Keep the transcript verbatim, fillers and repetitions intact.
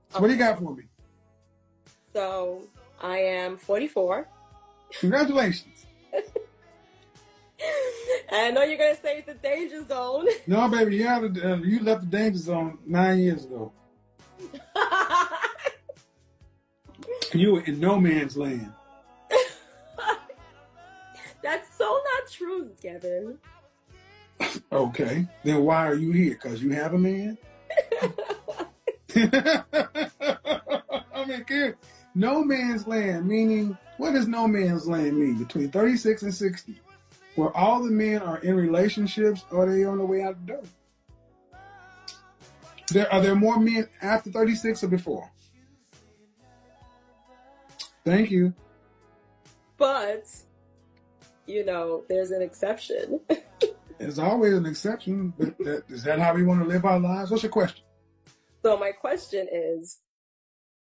So what do you got for me? So I am forty-four. Congratulations. I know you're gonna say it's the danger zone. No, baby, you have to, uh, you left the danger zone nine years ago. You were in no man's land. That's so not true, Kevin. Okay, then why are you here? Because you have a man? I mean, kid, no man's land, meaning, what does no man's land mean? Between thirty-six and sixty, where all the men are in relationships or are they on the way out the door? There, are there more men after thirty-six or before? Thank you. But, you know, there's an exception. There's always an exception, but that, is that how we want to live our lives? What's your question? So my question is,